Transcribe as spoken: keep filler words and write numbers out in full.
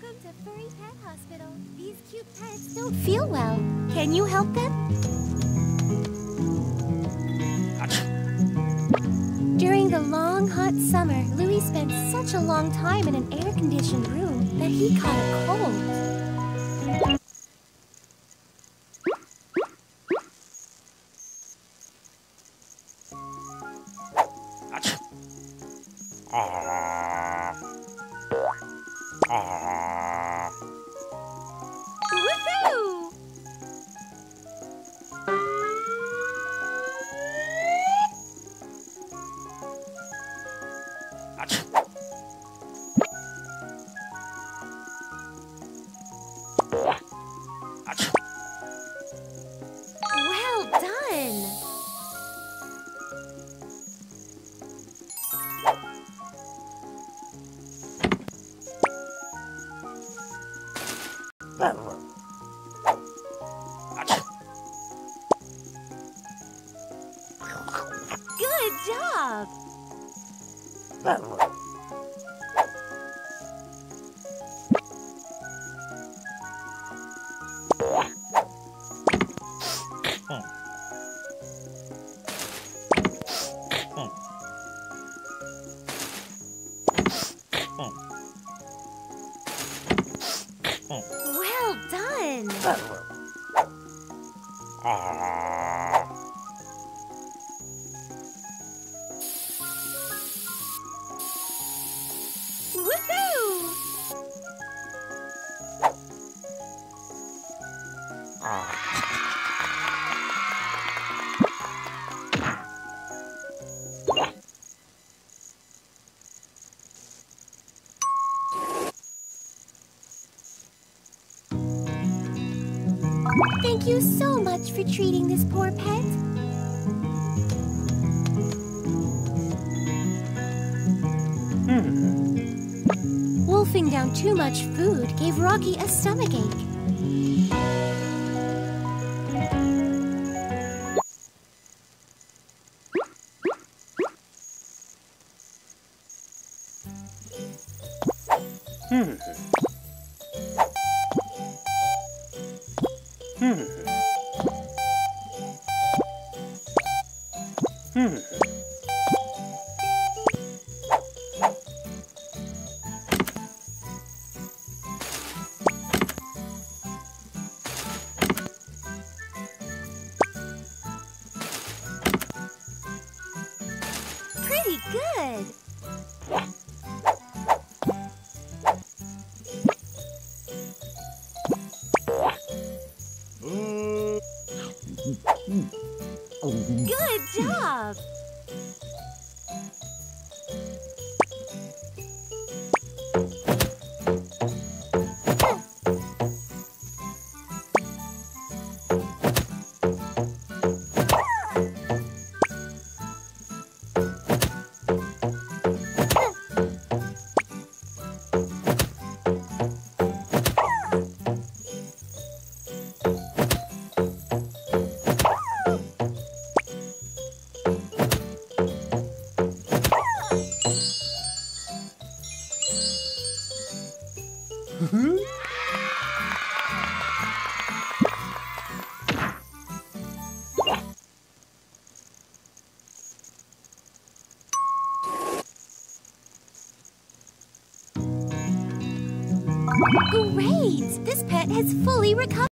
Welcome to Furry Pet Hospital. These cute pets don't feel well. Can you help them? During the long, hot summer, Louis spent such a long time in an air-conditioned room that he caught a cold. Woohoo! Well done! Good job! Well done! Woohoo! Thank you so much for treating this poor pet. Wolfing down too much food gave Rocky a stomachache. Pretty good. Good job. Great! This pet has fully recovered.